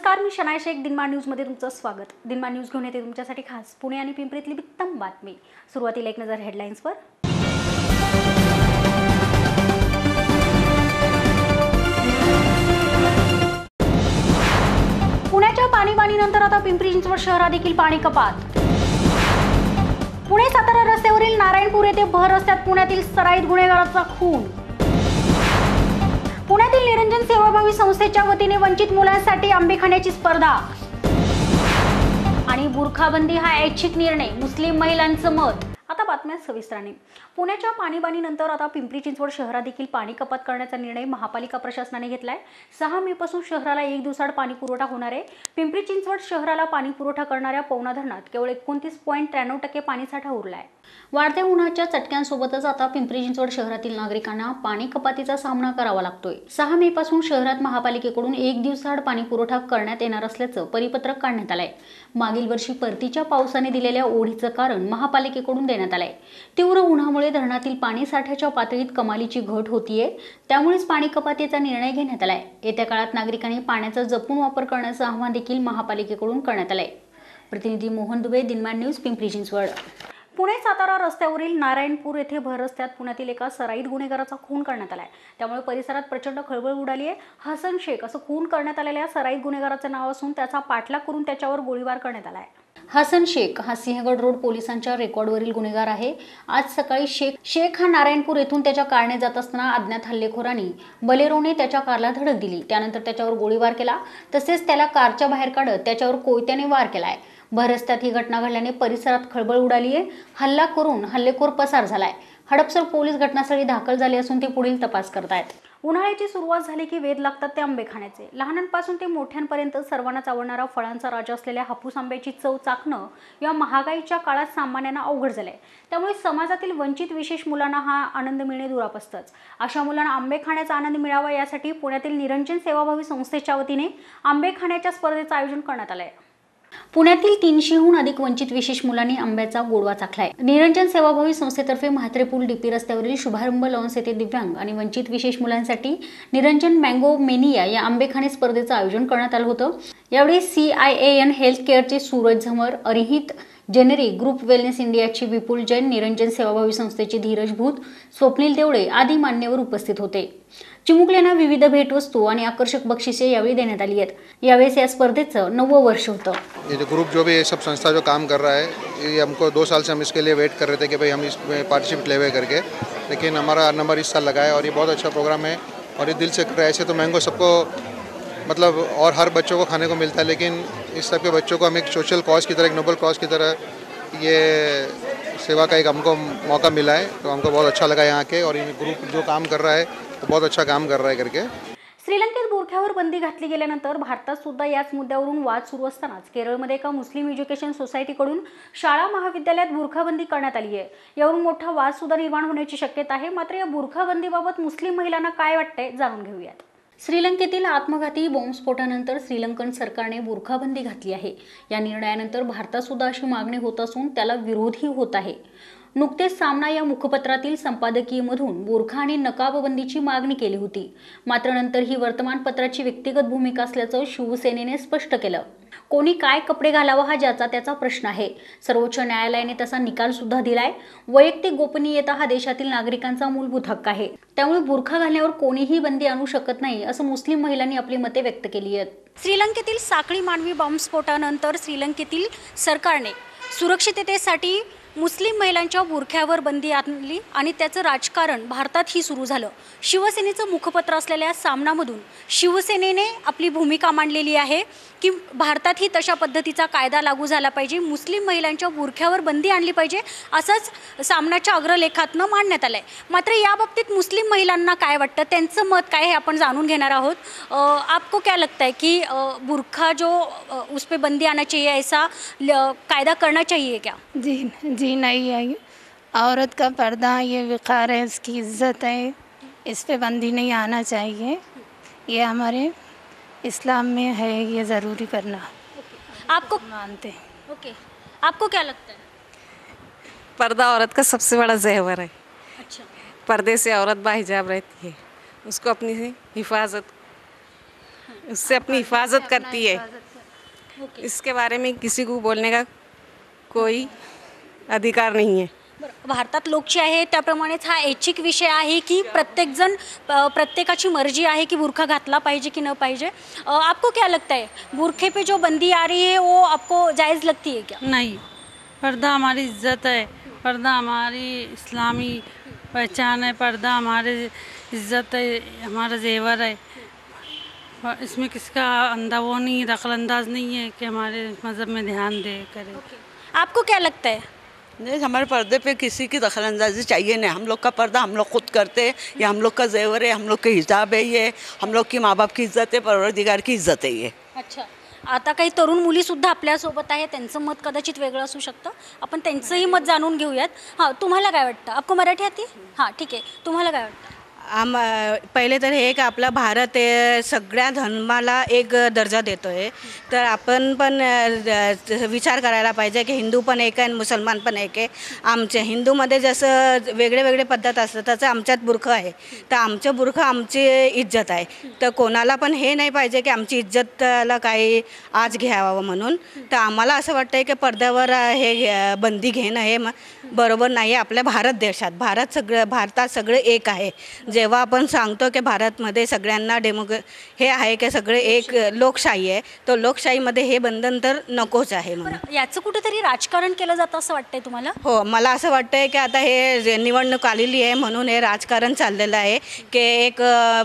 नमस्कार, मी शनाय शेख. दिनमान न्यूजमध्ये तुमचं स्वागत. दिनमान न्यूज घेऊन येते तुमच्यासाठी खास पुणे आणि पिंपरीतली उत्तम बातमी. सुरुवातीला एक नजर हेडलाईन्सवर. पुण्याच्या पाणीबाणीनंतर आता पिंपरी चिंचवड शहरात देखील पाणी कपात. पुणे सातारा रस्त्यावरील नारायणपूर येथे भर रस्त्यात पुण्यातील सराईत गुन्हेगाराचा खून. पुण्यातील निरंजन सेवाभावी संस्थेच्या वतीने वंचित मुलांसाठी आंबे खाण्याची स्पर्धा. आणि बुरखाबंदी हा ऐच्छिक निर्णय, मुस्लिम महिलांचं मत. आता बातम्या सविस्तराने. पुण्याच्या पाणीबाणीनंतर आता पिंपरी चिंचवड शहरात देखील पाणी कपात करण्याचा निर्णय महापालिका प्रशासनाने घेतलाय. 6 मे पासून शहराला 1 दिवसाआड पाणी पुरवठा होणार आहे. पिंपरी चिंचवड शहराला पाणी पुरवठा करणाऱ्या पवना धरणात केवळ 29.93% पाणीसाठा उरलाय. वाढत्या उन्हाच्या चटक्यांसोबतच आता पिंपरी चिंचवड शहरातील नागरिकांना पाणी कपातीचा सामना करावा लागतोय. 6 मे पासून शहरात महापालिकेकडून 1 दिवसाआड पाणी पुरवठा करण्यात येणार असल्याचं परिपत्रक काढण्यात आलंय. मागील वर्षी परतीच्या पावसाने दिलेल्या ओढीचं कारण महापालिकेकडून देण्यात आलंय. तीव्र उन्हामुळे धरणातील पाणी साठ्याच्या पातळीत कमालीची घट होतीये, त्यामुळेच पाणी कपातीचा निर्णय घेण्यात आलाय. येत्या काळात नागरिकांनी पाण्याचा जपून वापर करण्याचं आवाहन देखील महापालिकेकडून करण्यात आलंय. प्रतिनिधी मोहन दुबे, दिनमान न्यूज, पिंपरी चिंचवड. पुणे सातारा रस्त्यावरील नारायणपूर येथे भर रस्त्यात पुण्यातील एका सराईत गुन्हेगाराचा खून करण्यात आलाय. त्यामुळे परिसरात प्रचंड खळबळ उडाली आहे. हसन शेख असं खून करण्यात आलेल्या सराईत गुन्हेगाराचं नाव असून त्याचा पाठलाग करून त्याच्यावर गोळीबार करण्यात आलाय. हसन शेख हा सिंहगड रोड पोलिसांच्या रेकॉर्डवरील गुन्हेगार आहे. आज सकाळी शेख हा नारायणपूर येथून त्याच्या कारने जात असताना अज्ञात हल्लेखोरांनी बलेरोने त्याच्या कारला धडक दिली. त्यानंतर त्याच्यावर गोळीबार केला. तसेच त्याला कारच्या बाहेर काढत त्याच्यावर कोयत्याने वार केलाय. भर रस्त्यात ही घटना घडल्याने परिसरात खळबळ उडाली आहे. हल्ला करून हल्लेखोर पसार झालाय. हडपसर पोलीस घटनास्थळी दाखल झाले असून ते पुढील तपास करतायत. उन्हाळ्याची सुरुवात झाली की वेध लागतात ते आंबे खाण्याचे. लहानांपासून ते मोठ्यांपर्यंत सर्वांनाच आवडणारा फळांचा राजा असलेल्या हापूस आंब्याची चव चाखणं या महागाईच्या काळात सामान्यांना अवघड झालंय. त्यामुळे समाजातील वंचित विशेष मुलांना हा आनंद मिळणे दुरापस्तच. अशा मुलांना आंबे खाण्याचा आनंद मिळावा यासाठी पुण्यातील निरंजन सेवाभावी संस्थेच्या वतीने आंबे खाण्याच्या स्पर्धेचं आयोजन करण्यात आलंय. पुण्यातील 300हून अधिक वंचित विशेष मुलांनी आंब्याचा गोडवा चाखलाय. निरंजन सेवाभावी संस्थेतर्फे म्हात्रे पूल डीपी रस्त्यावरील शुभारंभ लॉन्स येथे दिव्यांग आणि वंचित विशेष मुलांसाठी निरंजन मँगो मेनिया या आंबेखाणे स्पर्धेचं आयोजन करण्यात आलं होतं. यावेळी CIAN हेल्थ केअरचे Suraj Jhamar, Arihit generic group wellness इंडियाची विपुल जैन, निरंजन सेवाभावी संस्थेचे धीरज भूत, स्वप्नील देवळे आदी मान्यवर उपस्थित होते. चिमुकल्यांना विविध भेटवस्तू आणि आकर्षक बक्षिसे यावेळी देण्यात आली आहेत. यावेळेस या स्पर्धेचं 9वं वर्ष होतं. ये जो ग्रुप जो भी ये सब संस्था जो काम कर रहा है, ये हमको 2 साल से हम इसके लिए वेट कर रहे थे कि भाई हम इसमें पार्टिसिपेट ले करके, लेकिन हमारा नंबर इस साल लगा है और ये बहुत अच्छा प्रोग्राम है और ये दिल से कर रहा है. ऐसे तो मैंगो सबको मतलब और हर बच्चों को खाने को मिलता है, लेकिन इस सब के बच्चों को हम एक सोशल कॉज की तरह, एक नोबल कॉज की तरह ये सेवा का एक हमको मौका मिला है. तो हमको बहुत अच्छा लगा यहाँ के, और ये ग्रुप जो काम कर रहा है तो बहुत अच्छा काम कर रहा है करके. श्रीलंकेत बुरख्यावर बंदी घातली गेल्यानंतर भारतात सुद्धा याच मुद्द्यावरून वाद सुरू असतानाच केरळमध्ये एका मुस्लिम एज्युकेशन सोसायटीकडून शाळा महाविद्यालयात बुरखाबंदी करण्यात आली आहे. यावरून मोठा वाद सुद्धा निर्माण होण्याची शक्यता आहे. मात्र या बुरखाबंदीबाबत मुस्लिम महिलांना काय वाटतंय जाणून घेऊयात. श्रीलंकेतील आत्मघाती बॉम्बस्फोटानंतर श्रीलंकन सरकारने बुरखाबंदी घातली आहे. या निर्णयानंतर भारतात सुद्धा अशी मागणी होत असून त्याला विरोधही होत आहे. नुकतेच सामना या मुखपत्रातील संपादकीयमधून बुरखा आणि नकाबबंदीची मागणी केली होती. मात्र नंतर ही वर्तमानपत्राची व्यक्तिगत भूमिका असल्याचं शिवसेनेने स्पष्ट केलं. कोणी काय कपडे घालावा हा ज्याचा त्याचा प्रश्न आहे. सर्वोच्च न्यायालयाने तसा निकाल सुद्धा दिलाय. वैयक्तिक गोपनीयता हा देशातील नागरिकांचा मूलभूत हक्क आहे. त्यामुळे बुरखा घालण्यावर कोणीही बंदी आणू शकत नाही असं मुस्लिम महिलांनी आपली मते व्यक्त केली आहेत. श्रीलंकेतील साखळी मानवी बॉम्बस्फोटानंतर श्रीलंकेतील सरकारने सुरक्षिततेसाठी मुस्लिम महिलांच्या बुरख्यावर बंदी आणली आणि त्याचं राजकारण भारतातही सुरू झालं. शिवसेनेचं मुखपत्र असलेल्या सामनामधून शिवसेनेने आपली भूमिका मांडलेली आहे की भारतातही तशा पद्धतीचा कायदा लागू झाला पाहिजे, मुस्लिम महिलांच्या बुरख्यावर बंदी आणली पाहिजे, असंच सामनाच्या अग्रलेखातनं मांडण्यात आलंय. मात्र याबाबतीत मुस्लिम महिलांना काय वाटतं, त्यांचं मत काय हे आपण जाणून घेणार आहोत. आपको क्या लगता है कि बुरखा जो उस पे बंदी आना चाहिए, ऐसा कायदा करना चाहिए क्या? जी नहीं है. औरत का पर्दा ये विकार है, इसकी इज्जत है, इस पे बंदी नहीं आना चाहिए. ये हमारे इस्लाम में है, ये ज़रूरी करना. आपको मानते हैं. ओके, आपको क्या लगता है? पर्दा औरत का सबसे बड़ा ज़ेवर है. अच्छा, पर्दे से औरत बाहिजाब रहती है, उसको अपनी हिफाजत उससे अपनी हिफाजत करती है। इसके बारे में किसी को बोलने का कोई अधिकार नहीं है। बरं, भारतात लोकशाही आहे त्याप्रमाणेच हा ऐच्छिक विषय आहे की प्रत्येकजण प्रत्येकाची मर्जी आहे कि बुरखा घातला पाहिजे कि न पाहिजे। आपको क्या लगता है बुरखे पे जो बंदी आ रही है वो आपको जायज़ लगती है क्या? नहीं, पर्दा हमारी इज्जत है, पर्दा हमारी इस्लामी पहचान है, पर्दा हमारी इज्जत है, हमारा जेवर है। इसमें किसका वो नहीं, दखलंदाज नहीं है कि हमारे मज़हब में ध्यान दे करे। आपको क्या लगता है? नहीं, हमारे पर्दे पे किसी की दखलंदाजी चाहिए नहीं। हम लोग का पर्दा हम लोग खुद करते हैं, ये हम लोग का जेवर है, हम लोग के हिजाब है, ये हम लोग की माँ बाप की इज्जत है, परवरदिगार की इज्जत है ये। अच्छा, आता काही तरुण मुलीसुद्धा आपल्यासोबत आहे, त्यांचं मत कदाचित वेगळं असू शकतं, आपण त्यांचंही मत जाणून घेऊयात। हां, तुम्हाला काय वाटतं? आपको मराठी आती है? हां, ठीक आहे, तुम्हाला काय वाटतं? पहिले तर हे की आपला भारत हे सगळ्या धर्माला एक दर्जा देतो आहे, तर आपण पण विचार करायला पाहिजे की हिंदू पण एक आहे आणि मुसलमान पण एक आहे। आमच्या हिंदूमध्ये जसं वेगळे वेगळे पद्धत असतं तसं आमच्यात बुरखा आहे, तर आमचं बुरखा आमची इज्जत आहे, तर कोणाला पण हे नाही पाहिजे की आमची इज्जतला काही आज घ्यावं म्हणून। तर आम्हाला असं वाटतं की पडद्यावर हे बंदी घेणं हे बरोबर नाही आहे। आपल्या भारतात सगळं एक आहे। जेव्हा आपण सांगतो की भारतमध्ये सगळ्यांना हे आहे की सगळे एक लोकशाही आहे, तो लोकशाहीमध्ये हे बंधन तर नकोच आहे म्हणून। याचं कुठेतरी राजकारण केलं जातं असं वाटतंय तुम्हाला? हो, मला असं वाटतंय की आता हे निवडणूक आलेली आहे म्हणून हे राजकारण चाललेलं आहे की एक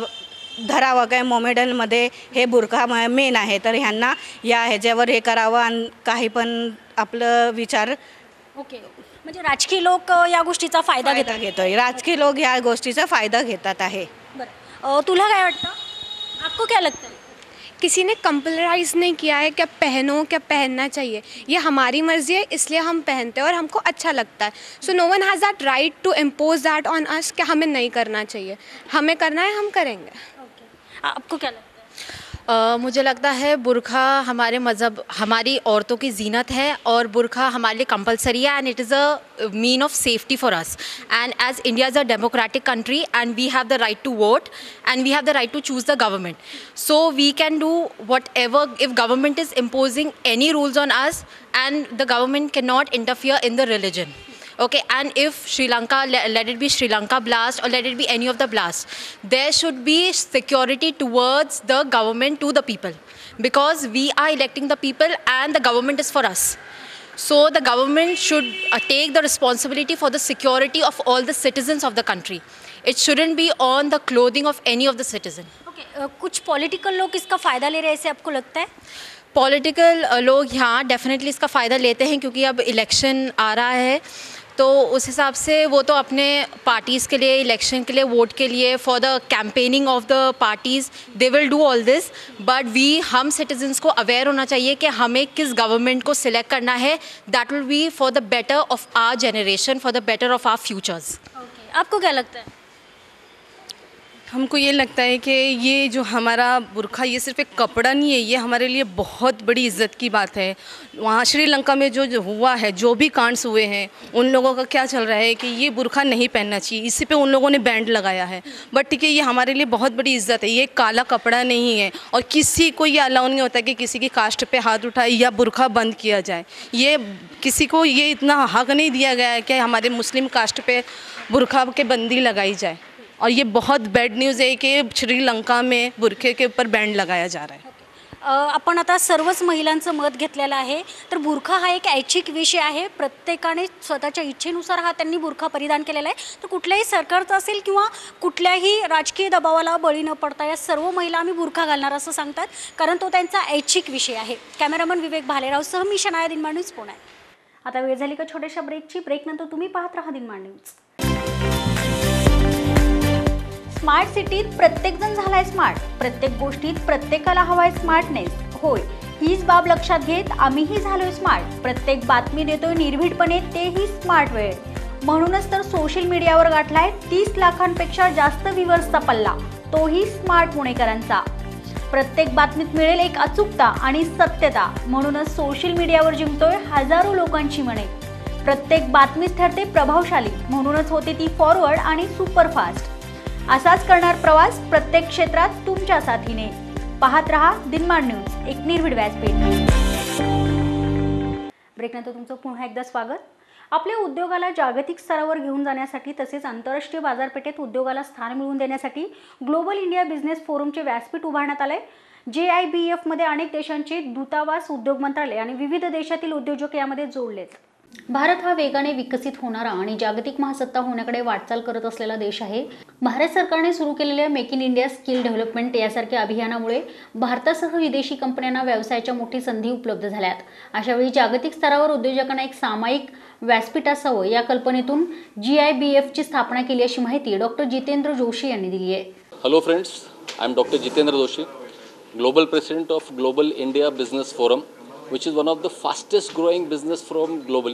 धरावं काय मोमेडलमध्ये हे बुरखा मेन आहे, तर ह्यांना या ह्याच्यावर हे करावं आणि काही पण आपलं विचार ओके, म्हणजे राजकीय लोक या गोष्टीचा फायदा घेतोय, राजकीय लोक या गोष्टीचा फायदा घेतात आहे। बरं, तुला काय वाटतं? आपको क्या लगता है? किसी ने कंपलराइज नहीं किया है क्या पहनो, क्या पहनना चाहिए, ये हमारी मर्ज़ी है, इसलिए हम पहनते हैं और हमको अच्छा लगता है। So no one has that right to impose that on us कि हमें नहीं करना चाहिए। हमें करना है, हम करेंगे। आपको क्या लगता है? मुझे लगता है बुरखा हमारे मज़हब, हमारी औरतों की जीनत है और बुरखा हमारे लिए कंपलसरी है and it is a mean of safety for us. And as India is a democratic country and we have the right to vote and we have the right to choose the government, so we can do whatever if government is imposing any rules on us and the government can not interfere in the religion. Okay, and if Sri Lanka, let it be Sri Lanka blast or let it be any of the blasts, there should be security towards the government to the people, because we are electing the people and the government is for us. So the government should take the responsibility for the security of all the citizens of the country. It shouldn't be on the clothing of any of the citizen. Okay, कुछ political लोग इसका फ़ायदा ले रहे हैं ऐसे आपको लगता है? पॉलिटिकल लोग यहाँ डेफिनेटली इसका फ़ायदा लेते हैं, क्योंकि अब इलेक्शन आ रहा है, तो उस हिसाब से वो तो अपने पार्टीज़ के लिए, इलेक्शन के लिए, वोट के लिए, for the campaigning of the parties they will do all this. But हम सिटीजन्स को अवेयर होना चाहिए कि हमें किस गवर्नमेंट को सिलेक्ट करना है, that will be for the better of our generation, for the better of our futures. आपको क्या लगता है? हमको ये लगता है कि ये जो हमारा बुरखा ये सिर्फ एक कपड़ा नहीं है, ये हमारे लिए बहुत बड़ी इज़्ज़त की बात है। वहाँ श्रीलंका में जो हुआ है, जो भी कांड्स हुए हैं, उन लोगों का क्या चल रहा है कि ये बुरखा नहीं पहनना चाहिए, इसी पे उन लोगों ने बैंड लगाया है। बट ठीक है, ये हमारे लिए बहुत बड़ी इज़्ज़त है, ये काला कपड़ा नहीं है और किसी को ये अलाउ नहीं होता कि किसी की कास्ट पे हाथ उठाए या बुरखा बंद किया जाए। ये किसी को ये इतना हक नहीं दिया गया है कि हमारे मुस्लिम कास्ट पे बुरखा के बंदी लगाई जाए, और ये बहुत बैड न्यूज़ है कि श्रीलंका में बुरखे के ऊपर बैन लगाया जा रहा है। आपण आता सर्वच महिलांचं मत घेतलेलं आहे, तर बुरखा हा एक ऐच्छिक विषय आहे, प्रत्येकाने स्वतःच्या इच्छेनुसार हा त्यांनी बुरखा परिधान केलेला आहे। तर कुठल्याही सरकारचा असेल किंवा कुठल्याही राजकीय दबावाला बळी न पडता या सर्व महिला आम्ही बुरखा घालणार असं सांगतात, कारण तो त्यांचा ऐच्छिक विषय आहे। कॅमेरामन विवेक भालेराव सह मी शनाया दिनमान न्यूज पुणे। आता वेळ झाली का छोट्याशा ब्रेकची। ब्रेकनंतर तुम्ही पाहत राहा दिनमान न्यूज। स्मार्ट सिटीत प्रत्येकजण झालाय स्मार्ट, प्रत्येक गोष्टीत प्रत्येकाला हवाय स्मार्टनेस। होय, हीच बाब लक्षात घेत आम्हीही झालोय स्मार्ट, प्रत्येक बातमी देतोय निर्भीडपणे, तेही स्मार्ट वेळ। म्हणूनच तर सोशल मीडियावर गाठलाय 30 लाखांपेक्षा जास्त व्ह्यूअर्सचा पल्ला, तोही स्मार्ट पुणेकरांचा। प्रत्येक बातमीत मिळेल एक अचूकता आणि सत्यता, म्हणूनच सोशल मीडियावर जिंकतोय हजारो लोकांची मने। प्रत्येक बातमीच ठरते प्रभावशाली, म्हणूनच होते ती फॉरवर्ड आणि सुपरफास्ट। असाच करणार प्रवास प्रत्येक क्षेत्रात तुमच्या साथीने। पाहत रहा दिनमान न्यूज, एक निर्भीड व्यासपीठ। ब्रेकनंतर तुमचं पुन्हा एकदा स्वागत। आपल्या उद्योगाला जागतिक स्तरावर घेऊन जाण्यासाठी तसेच आंतरराष्ट्रीय बाजारपेठेत उद्योगाला स्थान मिळवून देण्यासाठी ग्लोबल इंडिया बिझनेस फोरमचे व्यासपीठ उभारण्यात आले। JIBF मध्ये अनेक देशांचे दूतावास, उद्योग मंत्रालय आणि विविध देशातील उद्योजक यामध्ये जोडलेत। भारत हा वेगाने विकसित होणारा आणि जागतिक महासत्ता होण्याकडे वाटचाल करत असलेला देश आहे। भारत सरकारने सुरू केलेल्या make in India skill development यासारख्या अभियानामुळे भारतासह विदेशी कंपन्यांना व्यवसायाच्या मोठी संधी उपलब्ध झाल्यात। अशावेळी जागतिक स्तरावर उद्योजकांना एक सामायिक व्यासपीठ असावं या कल्पनेतून JIBF ची स्थापना केली अशी माहिती डॉक्टर जितेंद्र जोशी यांनी दिली आहे। Hello friends, I am doctor Jitendra Joshi, global president of global India business forum, which is one of the fastest growing business forum globally.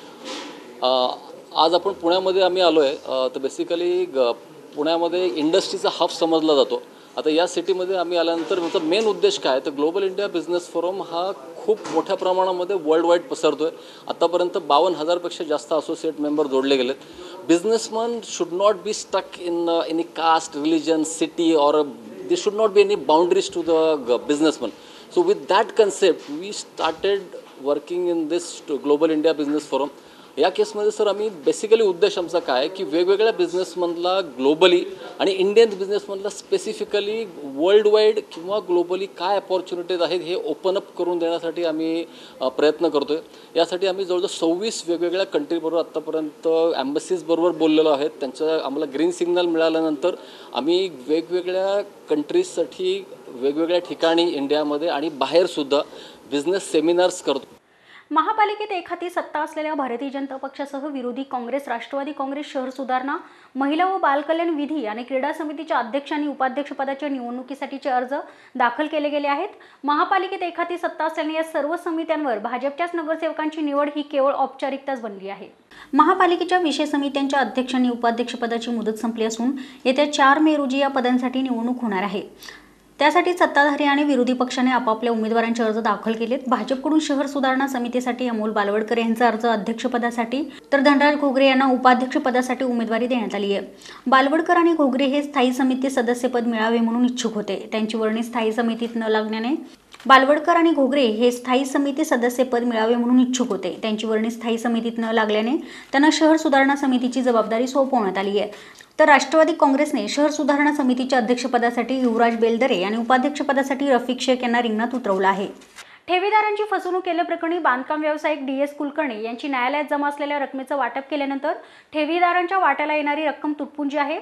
आज आपण पुण्यामध्ये आम्ही आलो आहे, तर बेसिकली पुण्यामध्ये इंडस्ट्रीचा हब समजला जातो। आता या सिटीमध्ये आम्ही आल्यानंतर त्याचा मेन उद्देश काय, तर ग्लोबल इंडिया बिझनेस फोरम हा खूप मोठ्या प्रमाणामध्ये वर्ल्ड वाईड पसरतो आहे। आतापर्यंत 52,000पेक्षा जास्त असोसिएट मेंबर जोडले गेलेत। Businessman should not be stuck in any caste, religion, city, और there should not be any boundaries to the businessman. So with that concept we started working in this Global India Business Forum. या केसमध्ये sir आम्ही basically उद्देश आमचा काय की वेगवेगळ्या बिझनेसमनला ग्लोबली आणि इंडियन बिझनेसमनला स्पेसिफिकली वर्ल्ड वाईड किंवा ग्लोबली काय अपॉर्च्युनिटीज आहेत हे ओपन अप करून देण्यासाठी आम्ही प्रयत्न करतो आहे। यासाठी आम्ही जवळजवळ 26 वेगवेगळ्या कंट्रीबरोबर आत्तापर्यंत ॲम्बसीजबरोबर बोललेलो आहेत। त्यांचं आम्हाला ग्रीन सिग्नल मिळाल्यानंतर आम्ही वेगवेगळ्या कंट्रीजसाठी वेगवेगळ्या ठिकाणी इंडियामध्ये आणि बाहेरसुद्धा बिझनेस सेमिनार्स करतो। महापालिकेत एखादी सत्ता असलेल्या भारतीय जनता पक्षासह विरोधी काँग्रेस, राष्ट्रवादी काँग्रेस, शहर सुधारणा, महिला व बालकल्याण, विधी आणि क्रीडा समितीच्या अध्यक्ष आणि उपाध्यक्षपदाच्या निवडणुकीसाठीचे अर्ज दाखल केले गेले आहेत। महापालिकेत एखादी सत्ता असल्याने या सर्व समित्यांवर भाजपच्याच नगरसेवकांची निवड ही केवळ औपचारिकताच बनली आहे। महापालिकेच्या विशेष समित्यांच्या अध्यक्ष आणि उपाध्यक्षपदाची मुदत संपली असून येत्या 4 मे रोजी या पदांसाठी निवडणूक होणार आहे। त्यासाठी सत्ताधारी आणि विरोधी पक्षाने आपापल्या उमेदवारांचे अर्ज दाखल केलेत। भाजपकडून शहर सुधारणा समितीसाठी अमोल बालवडकर यांचा अर्ज अध्यक्षपदासाठी तर धनराज घोगरे यांना उपाध्यक्षपदासाठी उमेदवारी देण्यात आली आहे। बालवडकर आणि घोगरे हे स्थायी समिती सदस्यपद मिळावे म्हणून इच्छुक होते। त्यांची वर्णी स्थायी समितीत न लागल्याने बालवडकर आणि घोगरे हे स्थायी समिती सदस्यपद मिळावे म्हणून इच्छुक होते। त्यांची वर्णी स्थायी समितीत न लागल्याने त्यांना शहर सुधारणा समितीची जबाबदारी सोपवण्यात आली आहे। तर राष्ट्रवादी काँग्रेसने शहर सुधारणा समितीच्या अध्यक्षपदासाठी युवराज बेलदरे आणि उपाध्यक्षपदासाठी रफिक शेख यांना रिंगणात उतरवलं आहे। ठेवीदारांची फसवणूक केल्याप्रकरणी बांधकाम व्यावसायिक DS कुलकर्णी यांची न्यायालयात जमा असलेल्या रकमेचं वाटप केल्यानंतर ठेवीदारांच्या वाट्याला येणारी रक्कम तुटपुंजी आहे।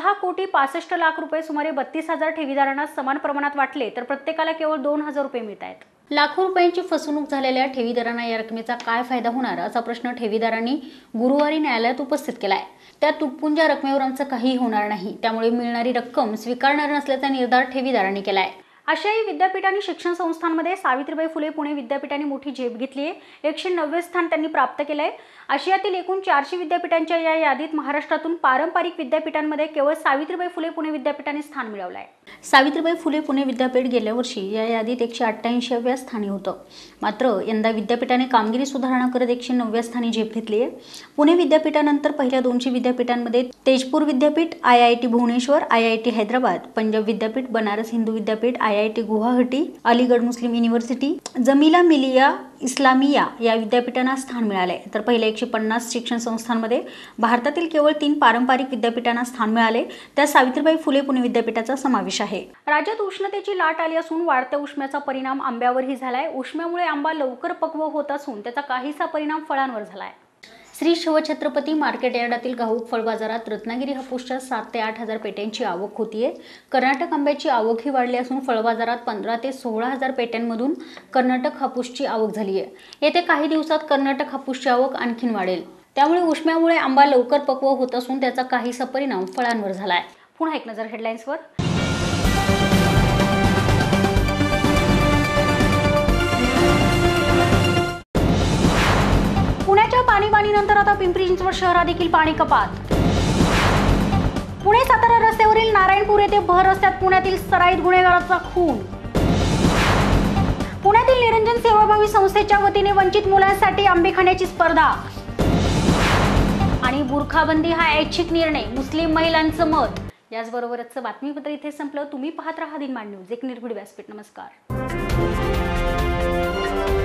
6,65,00,000 रुपये सुमारे 32,000 ठेवीदारांना समान प्रमाणात वाटले, तर प्रत्येकाला केवळ 2,000 रुपये मिळत आहेत। लाखो रुपयांची फसवणूक झालेल्या ठेवीदारांना या रकमेचा काय फायदा होणार असा प्रश्न ठेवीदारांनी गुरुवारी न्यायालयात उपस्थित केलाय। त्या तुटपुंज्या रकमेवर आमचं काहीही होणार नाही, त्यामुळे मिळणारी रक्कम स्वीकारणार नसल्याचा निर्धार ठेवीदारांनी केलाय। आशियाई विद्यापीठ आणि शिक्षण संस्थांमध्ये सावित्रीबाई फुले पुणे विद्यापीठाने मोठी झेप घेतली आहे। 190 स्थान त्यांनी प्राप्त केले आहे। आशियातील एकूण 400 विद्यापीठांच्या या यादीत महाराष्ट्रातून पारंपरिक विद्यापीठांमध्ये केवळ सावित्रीबाई फुले पुणे विद्यापीठाने स्थान मिळवलं आहे। सावित्रीबाई फुले पुणे विद्यापीठ गेल्या वर्षी या यादीत 188व्या स्थानी होतं। मात्र यंदा विद्यापीठाने कामगिरी सुधारणा करत 109व्या स्थानी झेप घेतली आहे। पुणे विद्यापीठानंतर पहिल्या 200 विद्यापीठांमध्ये तेजपूर विद्यापीठ, IIT भुवनेश्वर, IIT हैदराबाद, पंजाब विद्यापीठ, बनारस हिंदू विद्यापीठ, IIT गुवाहाटी, अलीगड मुस्लिम युनिव्हर्सिटी, जमिला मिलिया इस्लामिया या विद्यापीठांना स्थान मिळाले। तर पहिल्या 150 शिक्षण संस्थांमध्ये भारतातील केवळ 3 पारंपरिक विद्यापीठांना स्थान मिळाले, त्यात सावित्रीबाई फुले पुणे विद्यापीठाचा समावेश आहे। राज्यात उष्णतेची लाट आली असून वाढत्या उष्म्याचा परिणाम आंब्यावरही झालाय। उष्म्यामुळे आंबा लवकर पक्व होत असून त्याचा काहीसा परिणाम फळांवर झालाय। श्री शिवछत्रपती मार्केट यार्डातील घाऊक फळ बाजारात रत्नागिरी हापूसच्या 7 ते 8 हजार पेट्यांची आवक होतीये। कर्नाटक आंब्याची आवकही वाढली असून फळ बाजारात 15 ते 16 हजार पेट्यांमधून कर्नाटक हापूसची आवक झाली आहे। येत्या काही दिवसात कर्नाटक हापूसची आवक आणखीन वाढेल। त्यामुळे उष्म्यामुळे आंबा लवकर पक्व होत असून त्याचा काहीसा परिणाम फळांवर झालाय। पुन्हा एक नजर हेडलाईन्सवर। पुण्याच्या पाणीबाणीनंतर आता पिंपरी चिंचवड शहरात देखील पाणी कपात। पुणे सातारा रस्त्यावरील नारायणपूर येथे भर रस्त्यात पुण्यातील सराईत गुन्हेगाराचा खून। पुण्यातील निरंजन सेवाभावी संस्थेच्या वतीने वंचित मुलांसाठी आंबे खाण्याची स्पर्धा। आणि बुरखाबंदी हा ऐच्छिक निर्णय, मुस्लिम महिलांचं मत, याचबरोबरच बातमीपत्र इथे संपलं. तुम्ही पाहत राहा दिनमान न्यूज, एक निर्भीड व्यासपीठ. नमस्कार.